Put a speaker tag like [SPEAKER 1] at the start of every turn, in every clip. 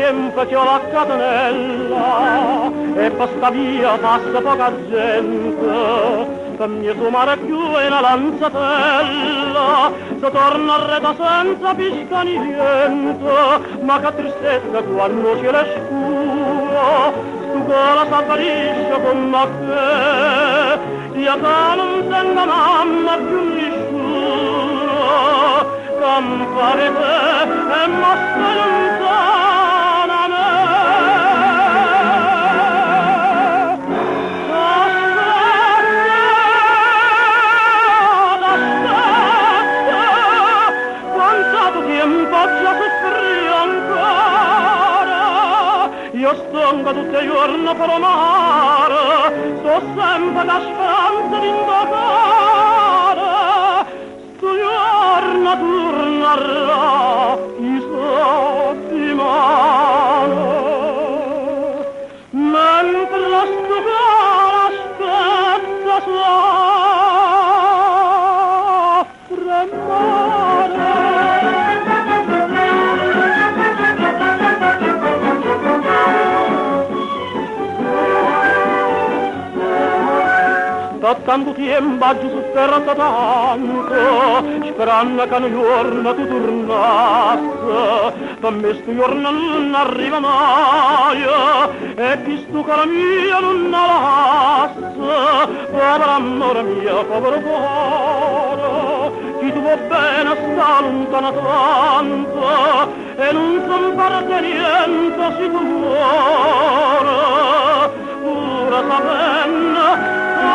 [SPEAKER 1] tempo che ho la catenella e passa via, passa poca gente, per mio suo mare più è una lanzatella, se torna a reta senza pisca ni niente, ma che tristezza quando c'è la scura, tu cola s'apparisce come te, io che non tengo mamma più nessuno, campare te e mostra lontana me. Io stongo tutto il giorno per amare, sto sempre da speranza di invocare, sto giorno tornerà, chissà di mano. Mentre sto cuore aspetta soffre male. Da tanto tempo oggi sofferto tanto, sperando che un giorno tu tornassi, per me sto giorno non arriva mai, e visto che la mia non la lascia, povero amore mio, povero cuore, chi tu va bene sta lontano tanto, e non son parte niente se tu muore, pure sapendo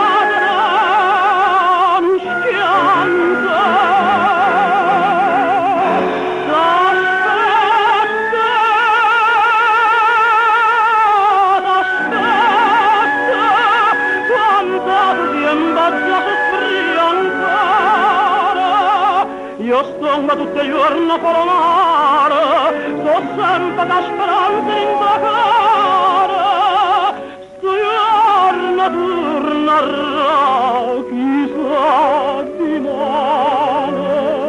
[SPEAKER 1] io stongo tutto il giorno per amare, sto sempre da speranza in invocare, sto giorno tornerà, chissà di male.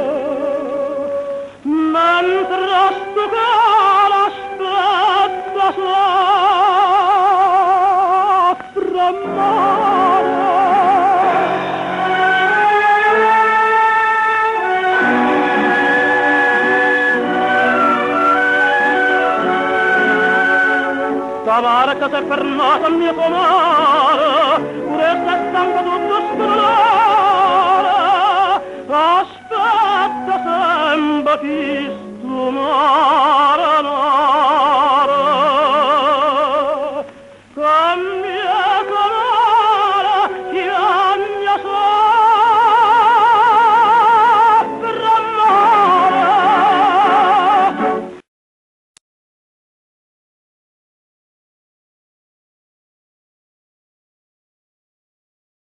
[SPEAKER 1] Mentre sto cuore aspetta soffre male. La barca si è fermata al mio comare, pure se stanco tutto sperare, aspetta sempre chi sto mare.